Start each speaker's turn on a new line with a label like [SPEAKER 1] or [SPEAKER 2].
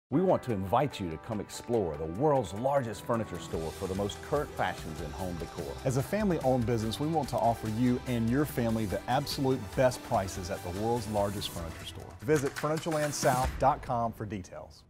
[SPEAKER 1] We want to invite you to come explore the world's largest furniture store for the most current fashions in home decor.
[SPEAKER 2] As a family-owned business, we want to offer you and your family the absolute best prices at the world's largest furniture store. Visit FurniturelandSouth.com for details.